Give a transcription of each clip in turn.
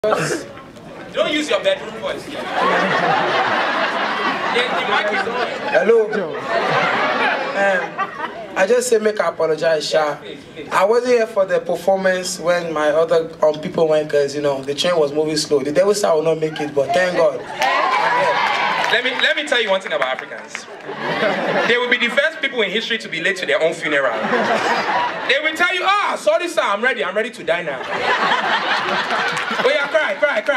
Don't use your bedroom voice. The mic is on. Hello. I just say make I apologize, Sha. I wasn't here for the performance when my other people went because the train was moving slow. The devil said I will not make it, but thank God. Let me tell you one thing about Africans. They will be the first people in history to be late to their own funeral. They will tell you, sorry sir, I'm ready to die now. Oh yeah, cry.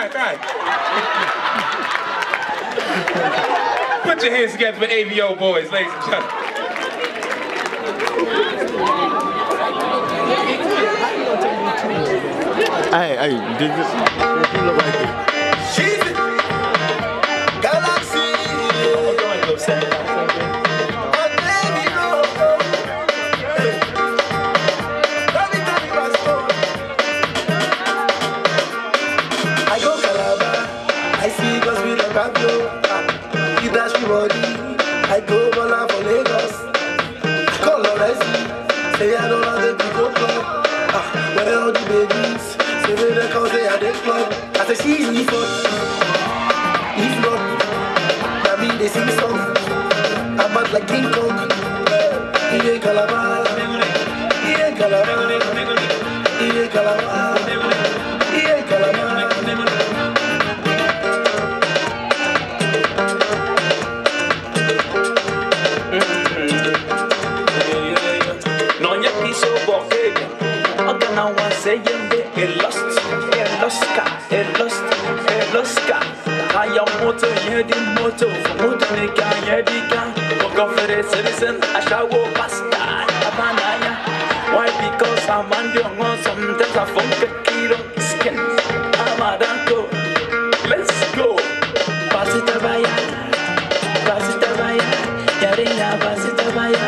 Put your hands together for AVO boys, ladies and gentlemen. Hey, did this look like it? Galaxy. I go Calabar, I see girls with a Pablo. He dash me body, I go Bola for Lagos. I call Loresi, say I don't know the people club. Where all the babies, say when they come say I dey club. I say she's me for, if not, that mean they sing song. I'm bad like King Kong. He ain't Calabar, he ain't Calabar, he ain't Calabar, he ain't Calabar. I am motor, the motor, motor maker, the car. Walk off for the citizen, I shall go past that. Why? Because I'm on your own, sometimes I funk a kilo skin. I'm a danko, let's go. Pass it a baya, Yaringa, pass it a baya,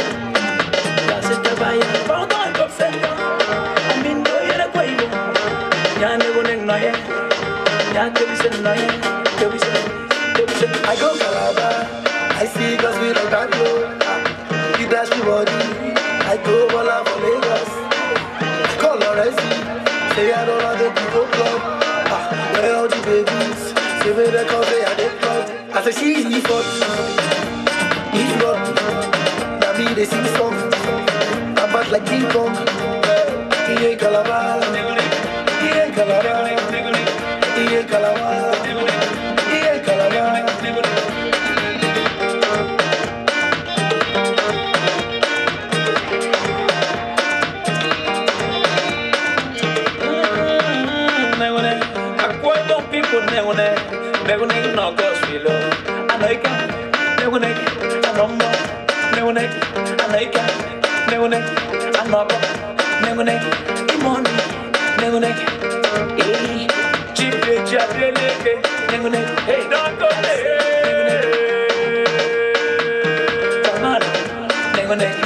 Hold on, go send them. I mean, no, you're a quavo. Yan never know yet. Yan tells no yet. I go Calabar, I see girls with a Pablo. He dash me body, I go Bola for Lagos. I call Loresi, say I don't know the people club. Where all the babies, say when they come say I dey club. I say she's me for, if not, that mean they sing song. I'm bad like King Kong. He ain't Calabar, he ain't Calabar, he ain't Calabar. No girls we love. I know you can. Never neck. I know more. Never neck. I know you can. Never neck. I know more. Never neck. Imoni. Never neck. Hey. Chip leg. Never neck. Hey, don't go there. Come on. Never neck.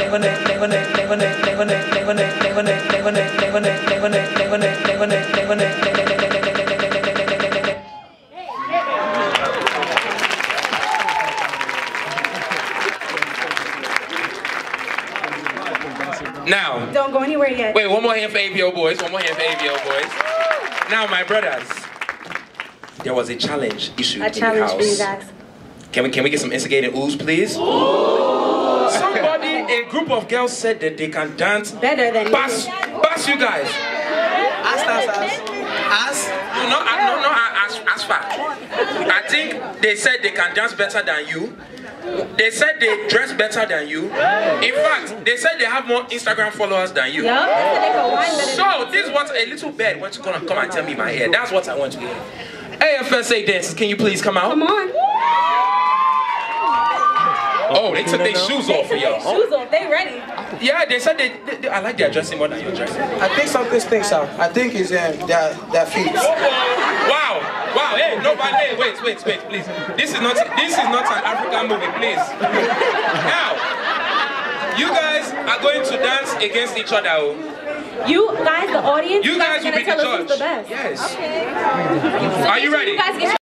Now, don't go anywhere yet. Wait, one more hand for AVO boys. Now, my brothers, there was a challenge issued in the house. For you guys. Can we get some instigating oohs, please? Ooh. A group of girls said that they can dance better than pass you guys. Ask. No, as far. I think they said they can dance better than you. They said they dress better than you. In fact, they said they have more Instagram followers than you. So this is what a little bird wants to come and tell me in my ear. That's what I want to hear. AFSA dancers, can you please come out? Come on. Oh, they took their shoes off for y'all. Shoes off, they ready. Yeah, they said they I like their dressing more than your dressing. I think something stinks out. I think it's their feet. Wow. Hey, nobody. Hey, wait, please. This is not an African movie, please. Now, you guys are going to dance against each other. You guys, the audience, you guys will be the judge. Who's the best. Yes. Okay. Are you ready?